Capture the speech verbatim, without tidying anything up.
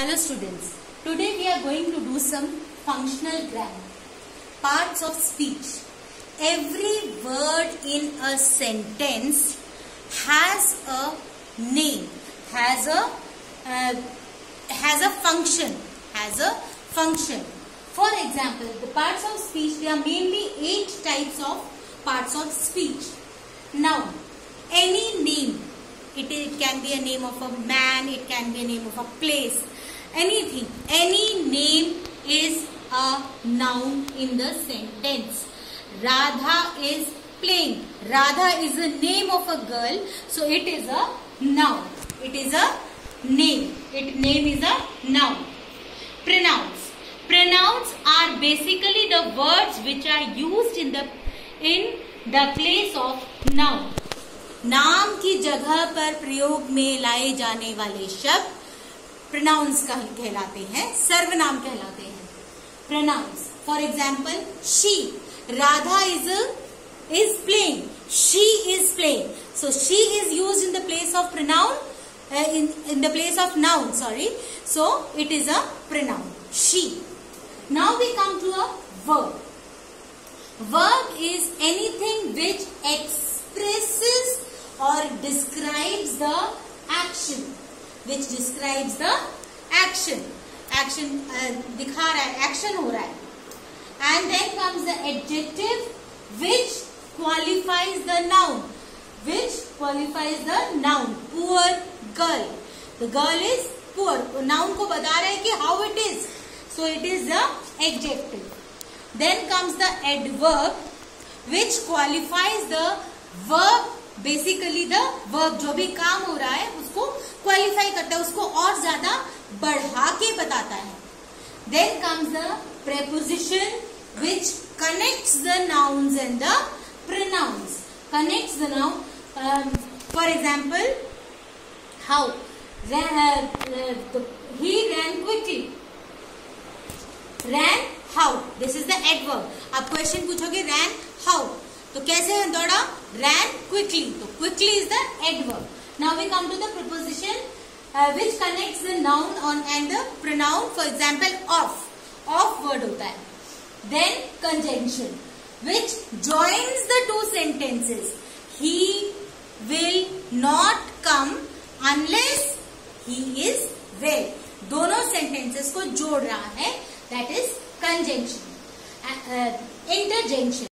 Hello students, today we are going to do some functional grammar, parts of speech. Every word in a sentence has a name, has a uh, has a function, has a function. For example, the parts of speech, there are mainly eight types of parts of speech. Now, any name, it, it can be a name of a man, it can be a name of a place, anything, any name is a noun in the sentence. Radha is playing. Radha is the name of a girl, so it is a noun. It is a name. It name is a noun. Pronouns. Pronouns are basically the words which are used in the in the place of noun. नाम की जगह पर प्रयोग में लाए जाने वाले शब्द प्रोनाउंस कहलाते हैं, सर्वनाम कहलाते हैं. Pronouns, for example, she. Radha is is playing. She is playing. So she is used in the place of pronoun, in in the place of noun. Sorry. So it is a pronoun. She. Now we come to a verb. Verb is anything which expresses or describes the action, which describes the action. Action uh, दिखा रहा है, action हो रहा है. And then comes the adjective which qualifies the noun, which qualifies the noun. Poor girl. The girl is poor. Noun को बता रहा है कि how it is. So it is the adjective. Then comes the adverb which qualifies the verb. Basically the verb, जो भी काम हो रहा है उसको क्वालिफाई करता है, उसको और ज्यादा बढ़ा के बताता है. Then comes the preposition which connects the nouns and the pronouns. Connects the noun. For example, how he ran quickly. Ran how, this is the adverb. आप क्वेश्चन पूछोगे रैन हाउ, तो कैसे दौड़ा? ran quickly. तो quickly is the adverb. Now we come to the preposition uh, which connects the noun on and the pronoun. For example, off. Off word होता है. Then conjunction which joins the two sentences. He will not come unless he is well. दोनों sentences को जोड़ रहा है. That is conjunction. Uh, uh, interjunction.